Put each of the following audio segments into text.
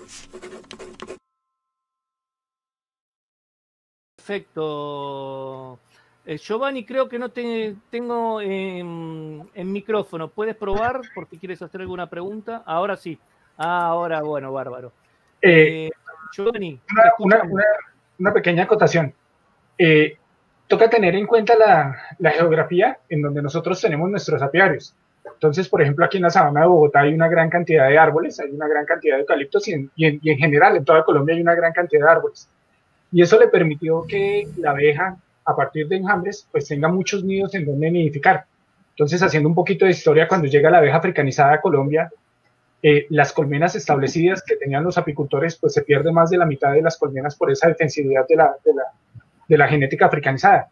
Perfecto. Giovanni, creo que no te tengo en micrófono. ¿Puedes probar por si quieres hacer alguna pregunta? Ahora sí. Ahora, bueno, bárbaro. Giovanni, una pequeña acotación. Toca tener en cuenta la geografía en donde nosotros tenemos nuestros apiarios. Entonces, por ejemplo, aquí en la sabana de Bogotá hay una gran cantidad de árboles, hay una gran cantidad de eucaliptos y en general en toda Colombia hay una gran cantidad de árboles. Y eso le permitió que la abeja, a partir de enjambres, pues tenga muchos nidos en donde nidificar. Entonces, haciendo un poquito de historia, cuando llega la abeja africanizada a Colombia, las colmenas establecidas que tenían los apicultores, pues se pierde más de la mitad de las colmenas por esa defensividad de la genética africanizada.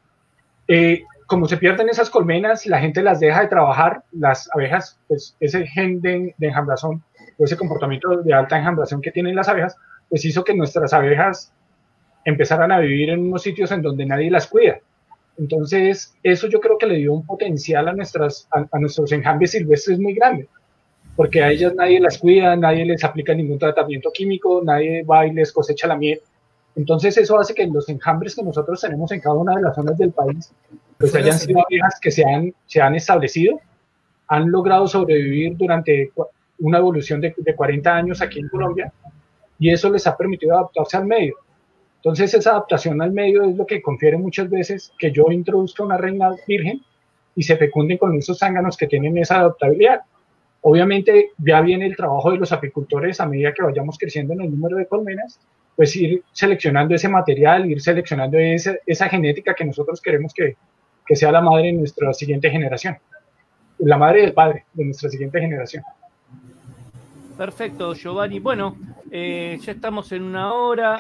Como se pierden esas colmenas, la gente las deja de trabajar, las abejas, pues ese gen de enjambrazón, o ese comportamiento de alta enjambración que tienen las abejas, pues hizo que nuestras abejas empezaran a vivir en unos sitios en donde nadie las cuida. Entonces, eso yo creo que le dio un potencial a nuestros enjambres silvestres muy grande, porque a ellas nadie las cuida, nadie les aplica ningún tratamiento químico, nadie va y les cosecha la miel. Entonces, eso hace que los enjambres que nosotros tenemos en cada una de las zonas del país, pues hayan sido abejas que se han establecido, han logrado sobrevivir durante una evolución de 40 años aquí en Colombia, y eso les ha permitido adaptarse al medio. Entonces, esa adaptación al medio es lo que confiere muchas veces que yo introduzca una reina virgen y se fecunden con esos zánganos que tienen esa adaptabilidad. Obviamente, ya viene el trabajo de los apicultores a medida que vayamos creciendo en el número de colmenas, pues ir seleccionando ese material, ir seleccionando esa genética que nosotros queremos que sea la madre de nuestra siguiente generación, la madre del padre de nuestra siguiente generación. Perfecto, Giovanni. Bueno, ya estamos en una hora.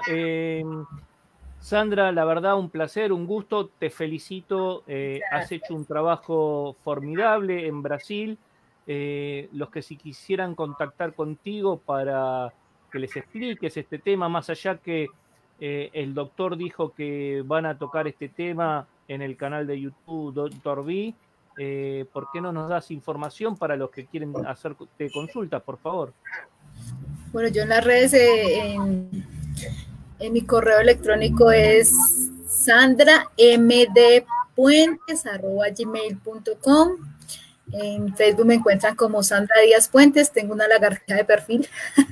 Sandra, la verdad, un placer, un gusto. Te felicito. Has hecho un trabajo formidable en Brasil. Los que si quisieran contactar contigo para que les expliques este tema, más allá que el doctor dijo que van a tocar este tema en el canal de YouTube Dr. V. ¿Por qué no nos das información para los que quieren hacerte consultas, por favor? Bueno, yo en las redes, en mi correo electrónico es sandramdpuentes@gmail.com. En Facebook me encuentran como Sandra Díaz Puentes, tengo una lagartija de perfil.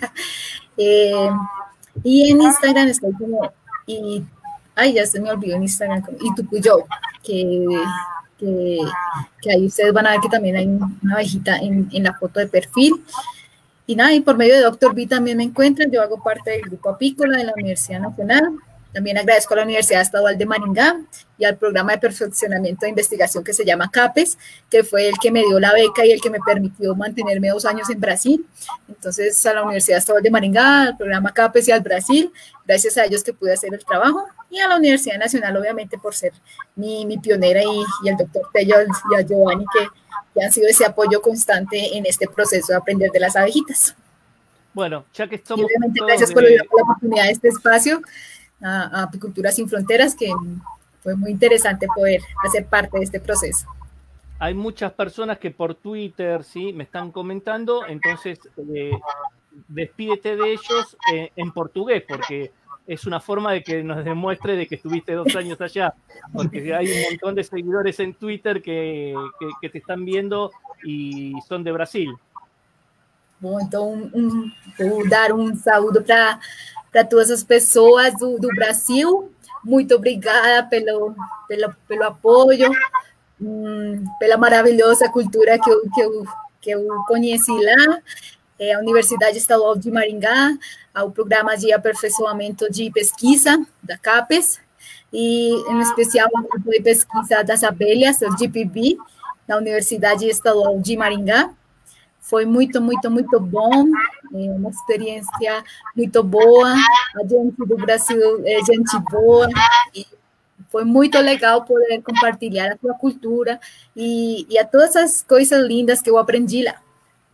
Y en Instagram estoy como, ya se me olvidó en Instagram, como Itupuyo, que ahí ustedes van a ver que también hay una abejita en la foto de perfil. Y nada, y por medio de Dr. V también me encuentran. Yo hago parte del grupo apícola de la Universidad Nacional. También agradezco a la Universidad Estadual de Maringá y al programa de perfeccionamiento de investigación que se llama CAPES, que fue el que me dio la beca y el que me permitió mantenerme 2 años en Brasil. Entonces, a la Universidad Estadual de Maringá, al programa CAPES y al Brasil, gracias a ellos que pude hacer el trabajo. Y a la Universidad Nacional, obviamente, por ser mi pionera y el doctor Tello y a Giovanni, que han sido ese apoyo constante en este proceso de aprender de las abejitas. Bueno, ya que estamos... Y obviamente, gracias por la oportunidad de este espacio a Apicultura Sin Fronteras, que fue muy interesante poder hacer parte de este proceso. Hay muchas personas que por Twitter, ¿sí?, me están comentando, entonces despídete de ellos en portugués, porque es una forma de que nos demuestre de que estuviste 2 años allá, porque hay un montón de seguidores en Twitter que te están viendo y son de Brasil. Bom, então, vou dar saúdo para todas as pessoas do Brasil. Muito obrigada pelo apoio, pela maravilhosa cultura que eu conheci lá. A Universidade Estadual de Maringá, ao programa de aperfeiçoamento de pesquisa da CAPES, e, em especial, ao grupo de pesquisa das abelhas, o GPB, da Universidade Estadual de Maringá. Foi muito, muito, muito bom, uma experiência muito boa. A gente do Brasil é gente boa, e foi muito legal poder compartilhar a sua cultura e a todas as coisas lindas que eu aprendi lá.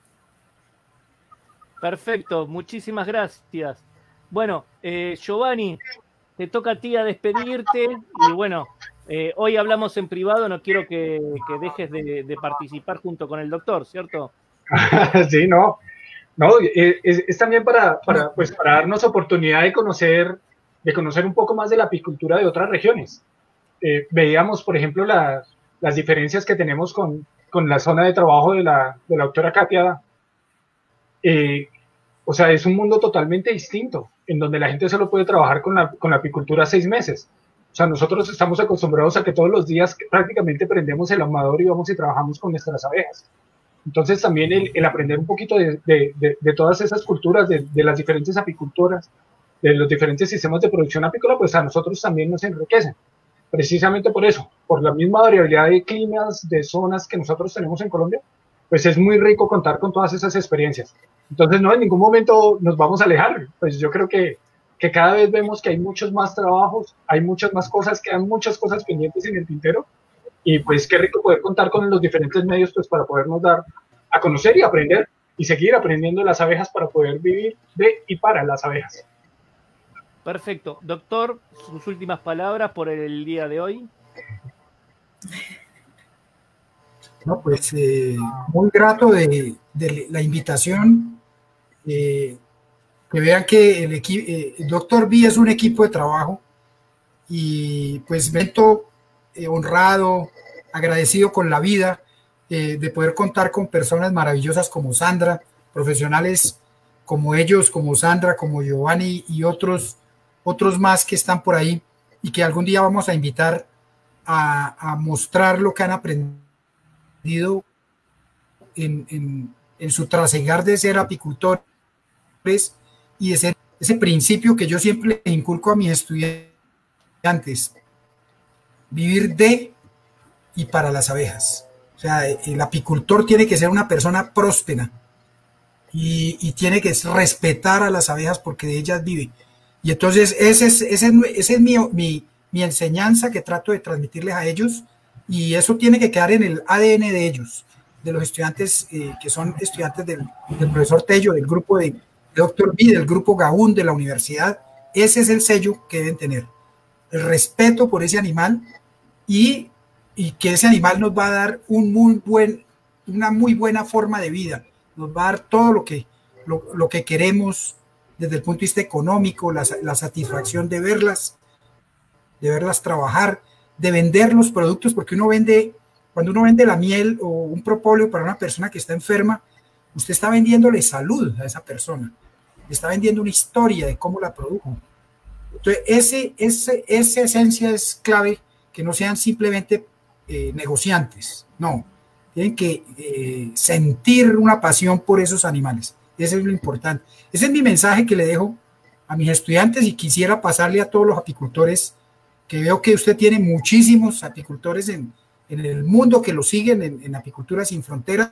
Perfecto, muchísimas gracias. Bueno, Giovanni, te toca a ti a despedirte y bueno, hoy hablamos en privado, no quiero que dejes de participar junto con el doctor, ¿cierto? Sí, no, No, es también pues, para darnos oportunidad de conocer un poco más de la apicultura de otras regiones. Veíamos, por ejemplo, las diferencias que tenemos con la zona de trabajo de la doctora Katia. O sea, es un mundo totalmente distinto, en donde la gente solo puede trabajar con la apicultura 6 meses. O sea, nosotros estamos acostumbrados a que todos los días prácticamente prendemos el ahumador y vamos y trabajamos con nuestras abejas. Entonces también el aprender un poquito de todas esas culturas, de las diferentes apicultoras, de los diferentes sistemas de producción apícola, pues a nosotros también nos enriquecen. Precisamente por eso, por la misma variabilidad de climas, de zonas que nosotros tenemos en Colombia, pues es muy rico contar con todas esas experiencias. Entonces no, en ningún momento nos vamos a alejar. Pues yo creo que cada vez vemos que hay muchos más trabajos, hay muchas más cosas, quedan muchas cosas pendientes en el tintero. Y pues qué rico poder contar con los diferentes medios pues para podernos dar a conocer y aprender y seguir aprendiendo de las abejas para poder vivir de y para las abejas. Perfecto. Doctor, sus últimas palabras por el día de hoy. No, pues muy grato de la invitación. Que vean que el Dr. B es un equipo de trabajo y pues me siento honrado, agradecido con la vida de poder contar con personas maravillosas como Sandra, profesionales como ellos, como Sandra, como Giovanni y otros más que están por ahí y que algún día vamos a invitar a mostrar lo que han aprendido en su trasegar de ser apicultores y de ser ese principio que yo siempre le inculco a mis estudiantes: vivir de y para las abejas. O sea, el apicultor tiene que ser una persona próspera y tiene que respetar a las abejas porque de ellas vive. Y entonces esa es mi enseñanza que trato de transmitirles a ellos, y eso tiene que quedar en el ADN de ellos, de los estudiantes que son estudiantes del profesor Tello, del grupo de Dr. B, del grupo Gaún de la universidad. Ese es el sello que deben tener, el respeto por ese animal y que ese animal nos va a dar una muy buena forma de vida, nos va a dar todo lo que queremos desde el punto de vista económico, la satisfacción de verlas trabajar, de vender los productos, porque cuando uno vende la miel o un propóleo para una persona que está enferma, usted está vendiéndole salud a esa persona, le está vendiendo una historia de cómo la produjo. Entonces, esa esencia es clave, que no sean simplemente negociantes, no, tienen que sentir una pasión por esos animales. Eso es lo importante. Ese es mi mensaje que le dejo a mis estudiantes, y quisiera pasarle a todos los apicultores, que veo que usted tiene muchísimos apicultores en el mundo que lo siguen en Apicultura Sin Fronteras.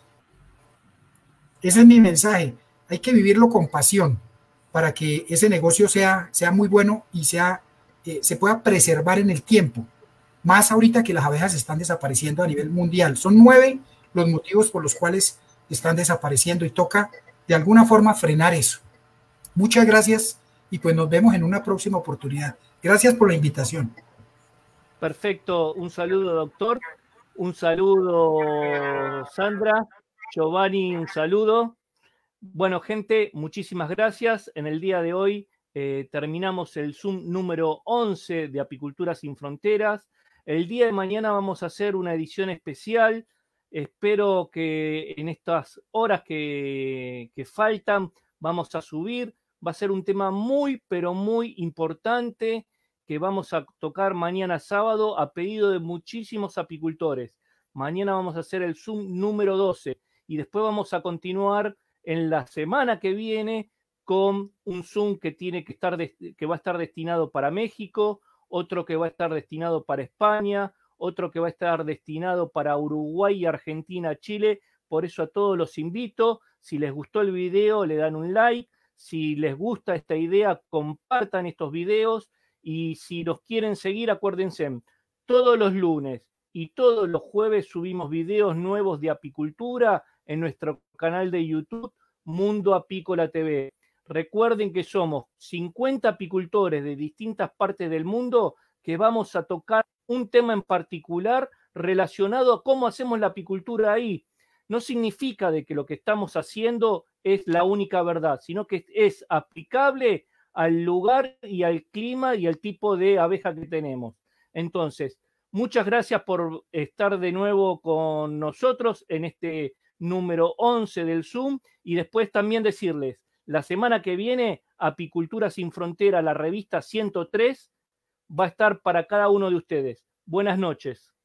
Ese es mi mensaje. Hay que vivirlo con pasión para que ese negocio sea muy bueno y se pueda preservar en el tiempo. Más ahorita que las abejas están desapareciendo a nivel mundial. Son 9 los motivos por los cuales están desapareciendo y toca de alguna forma frenar eso. Muchas gracias y pues nos vemos en una próxima oportunidad. Gracias por la invitación. Perfecto. Un saludo, doctor. Un saludo, Sandra. Giovanni, un saludo. Bueno, gente, muchísimas gracias. En el día de hoy terminamos el Zoom número 11 de Apicultura Sin Fronteras. El día de mañana vamos a hacer una edición especial. Espero que en estas horas que faltan vamos a subir. Va a ser un tema muy, pero muy importante que vamos a tocar mañana sábado a pedido de muchísimos apicultores. Mañana vamos a hacer el Zoom número 12 y después vamos a continuar en la semana que viene con un Zoom que va a estar destinado para México, otro que va a estar destinado para España, otro que va a estar destinado para Uruguay, Argentina, Chile. Por eso a todos los invito. Si les gustó el video, le dan un like. Si les gusta esta idea, compartan estos videos. Y si los quieren seguir, acuérdense, todos los lunes y todos los jueves subimos videos nuevos de apicultura en nuestro canal de YouTube, Mundo Apícola TV. Recuerden que somos 50 apicultores de distintas partes del mundo que vamos a tocar un tema en particular relacionado a cómo hacemos la apicultura ahí. No significa de que lo que estamos haciendo es la única verdad, sino que es aplicable al lugar y al clima y al tipo de abeja que tenemos. Entonces, muchas gracias por estar de nuevo con nosotros en este número 11 del Zoom, y después también decirles, la semana que viene, Apicultura Sin Frontera, la revista 103, va a estar para cada uno de ustedes. Buenas noches.